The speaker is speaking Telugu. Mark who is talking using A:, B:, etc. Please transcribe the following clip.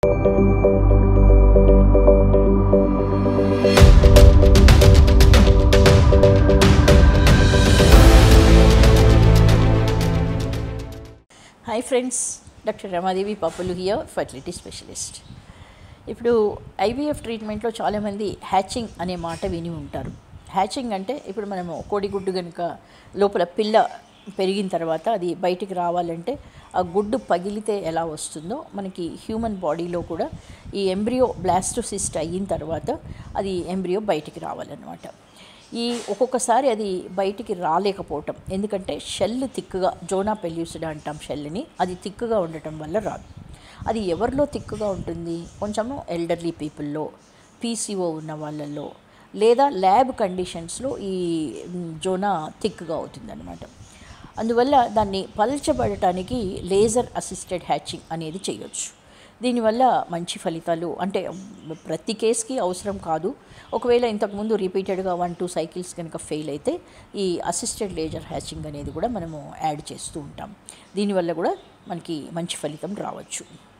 A: Hi friends, Dr. Ramadevi Papalu here, fertility specialist. ఇప్పుడు ఐవీఎఫ్ ట్రీట్మెంట్లో చాలామంది హ్యాచింగ్ అనే మాట విని ఉంటారు. హ్యాచింగ్ అంటే ఇప్పుడు మనము కోడిగుడ్డు కనుక లోపల పిల్ల పెరిగిన తర్వాత అది బయటికి రావాలంటే ఆ గుడ్డు పగిలితే ఎలా వస్తుందో మనకి హ్యూమన్ బాడీలో కూడా ఈ ఎంబ్రియో బ్లాస్టోసిస్ట్ అయిన తర్వాత అది ఎంబ్రియో బయటికి రావాలన్నమాట. ఒక్కొక్కసారి అది బయటికి రాలేకపోవటం, ఎందుకంటే షెల్ థిక్గా, జోనా పెల్యూసిడా అంటాం షెల్ని, అది థిక్గా ఉండటం వల్ల రాదు. అది ఎవరిలో థిక్గా ఉంటుంది? కొంచెము ఎల్డర్లీ పీపుల్లో, పీసీఓ ఉన్న వాళ్ళల్లో, లేదా ల్యాబ్ కండిషన్స్లో ఈ జోనా థిక్గా అవుతుందన్నమాట. అందువల్ల దాన్ని పల్చబడటానికి లేజర్ అసిస్టెడ్ హ్యాచింగ్ అనేది చేయొచ్చు. దీనివల్ల మంచి ఫలితాలు, అంటే ప్రతి కేసుకి అవసరం కాదు. ఒకవేళ ఇంతకుముందు రిపీటెడ్గా 1-2 సైకిల్స్ కనుక ఫెయిల్ అయితే ఈ అసిస్టెడ్ లేజర్ హ్యాచింగ్ అనేది కూడా మనము యాడ్ చేస్తూ ఉంటాం. దీనివల్ల కూడా మనకి మంచి ఫలితం రావచ్చు.